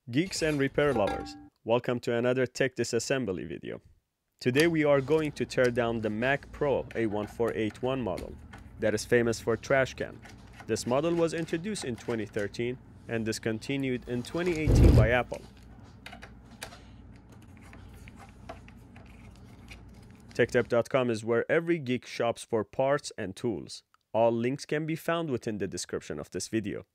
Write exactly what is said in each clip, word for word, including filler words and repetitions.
Geeks and repair lovers, welcome to another tech disassembly video. Today we are going to tear down the Mac Pro A one four eight one model that is famous for trash can. This model was introduced in twenty thirteen and discontinued in twenty eighteen by Apple. TekDep dot com is where every geek shops for parts and tools. All links can be found within the description of this video.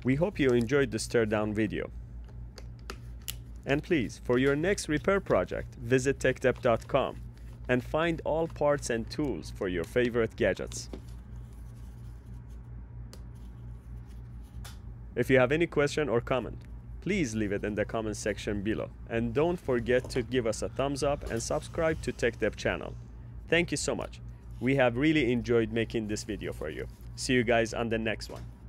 We hope you enjoyed this teardown video. And please, for your next repair project, visit tek dep dot com and find all parts and tools for your favorite gadgets. If you have any question or comment, please leave it in the comment section below. And don't forget to give us a thumbs up and subscribe to TekDep channel. Thank you so much. We have really enjoyed making this video for you. See you guys on the next one.